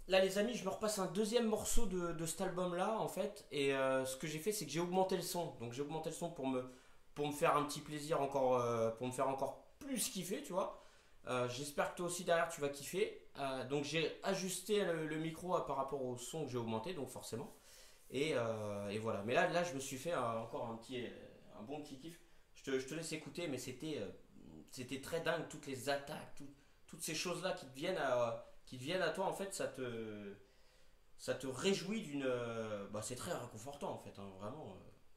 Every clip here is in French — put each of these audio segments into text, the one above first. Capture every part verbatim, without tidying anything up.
là les amis, je me repasse un deuxième morceau de, de cet album-là, en fait. Et euh, ce que j'ai fait, c'est que j'ai augmenté le son. Donc j'ai augmenté le son pour me, pour me faire un petit plaisir encore, euh, pour me faire encore plus kiffer, tu vois. Euh, J'espère que toi aussi derrière tu vas kiffer. Euh, donc j'ai ajusté le, le micro euh, par rapport au son que j'ai augmenté, donc forcément. Et, euh, et voilà. Mais là, là, je me suis fait euh, encore un petit, euh, un bon petit kiff. Je te, je te laisse écouter, mais c'était, euh, c'était très dingue. Toutes les attaques, tout- toutes ces choses-là qui te viennent à, qui te viennent à toi, en fait, ça te, ça te réjouit d'une. euh, Bah, c'est très réconfortant, en fait, hein, vraiment.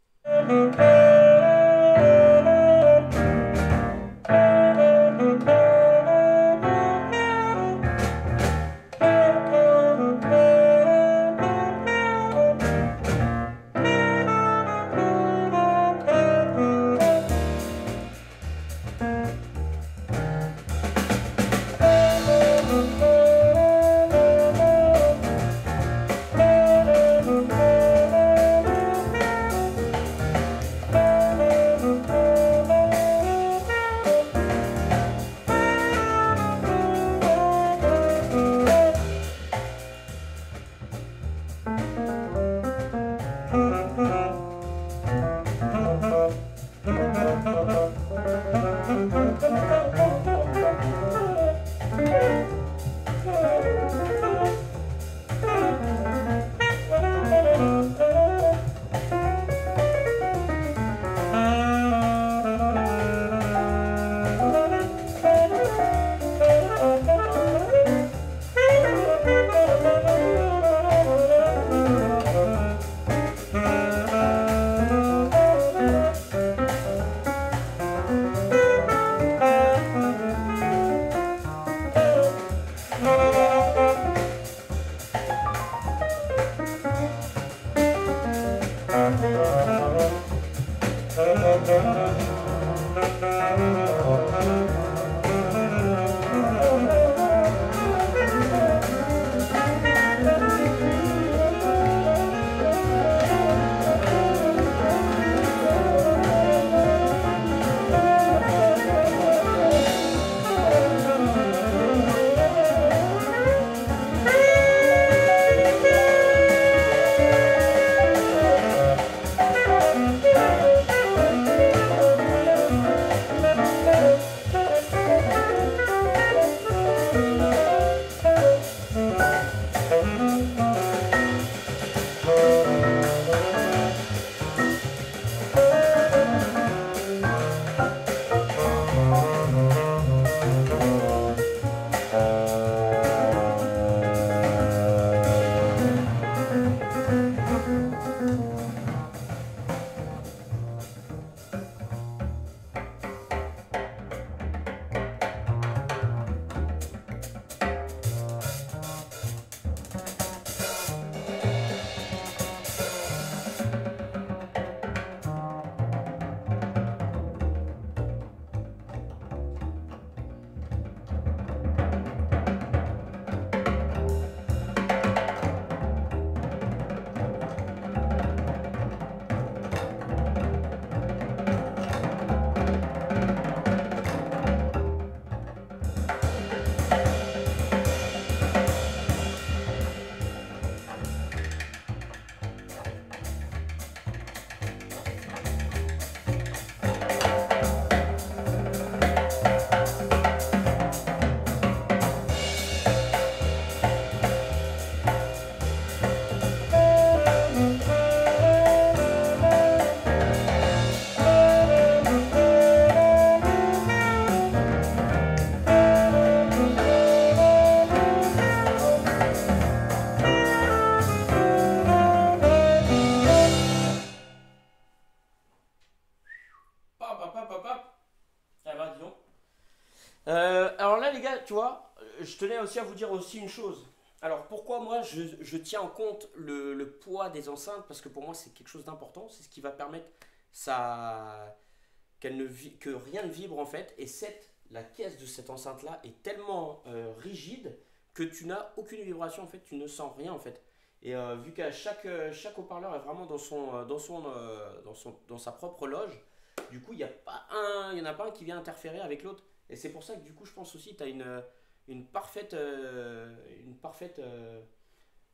Hop, hop, hop, hop, hop. Ah bah, dis donc. Euh, alors là, les gars, tu vois, je tenais aussi à vous dire aussi une chose. Alors pourquoi moi je, je tiens en compte le, le poids des enceintes, parce que pour moi c'est quelque chose d'important, c'est ce qui va permettre ça, qu'elle ne vi- que rien ne vibre en fait. Et cette, la caisse de cette enceinte là est tellement euh, rigide que tu n'as aucune vibration en fait, tu ne sens rien en fait. Et euh, vu qu'à chaque, euh, chaque haut-parleur est vraiment dans, son, euh, dans, son, euh, dans, son, dans sa propre loge, du coup il n'y a pas un, il y en a pas un qui vient interférer avec l'autre. Et c'est pour ça que du coup je pense aussi que tu as une, une parfaite, euh, une parfaite euh,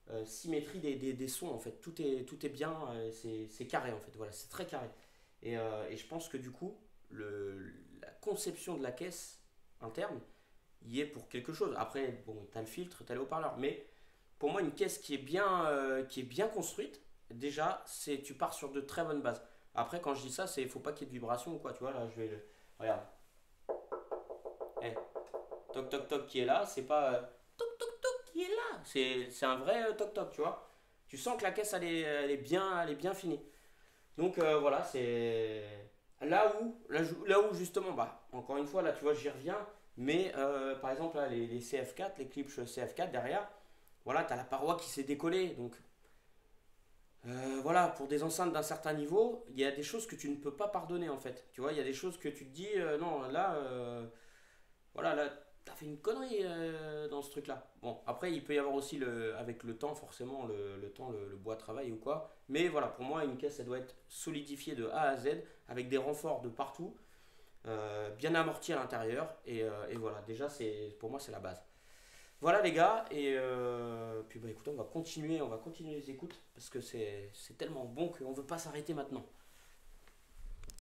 euh, symétrie des, des, des sons en fait. Tout est, tout est bien, euh, c'est c'est carré en fait. Voilà, c'est très carré. Et, euh, et je pense que du coup, le, la conception de la caisse interne y est pour quelque chose. Après, bon, t'as le filtre, t'as le haut-parleur, mais pour moi, une caisse qui est bien, euh, qui est bien construite, déjà, c'est tu pars sur de très bonnes bases. Après, quand je dis ça, c'est faut pas qu'il y ait de vibration ou quoi. Tu vois, là, je vais le. Regarde. Eh, toc toc toc qui est là, c'est pas euh, toc toc toc qui est là. C'est c'est un vrai euh, toc toc, tu vois. Tu sens que la caisse, elle est, elle est bien, elle est bien finie. Donc euh, voilà, c'est là où, là, là où justement, bah, encore une fois, là, tu vois, j'y reviens. Mais euh, par exemple, là, les, les C F quatre, les clips C F quatre derrière, voilà, tu as la paroi qui s'est décollée. Donc euh, voilà, pour des enceintes d'un certain niveau, il y a des choses que tu ne peux pas pardonner en fait. Tu vois, il y a des choses que tu te dis, euh, non, là, euh, voilà, là, t'as fait une connerie euh, dans ce truc-là. Bon, après, il peut y avoir aussi, le, avec le temps, forcément, le, le temps, le, le bois travail ou quoi. Mais voilà, pour moi, une caisse, elle doit être solidifiée de A à Z, avec des renforts de partout, euh, bien amortie à l'intérieur. Et, euh, et voilà, déjà, c'est, pour moi, c'est la base. Voilà les gars, et euh, puis bah écoutez, on va continuer, on va continuer les écoutes, parce que c'est c'est tellement bon qu'on ne veut pas s'arrêter maintenant.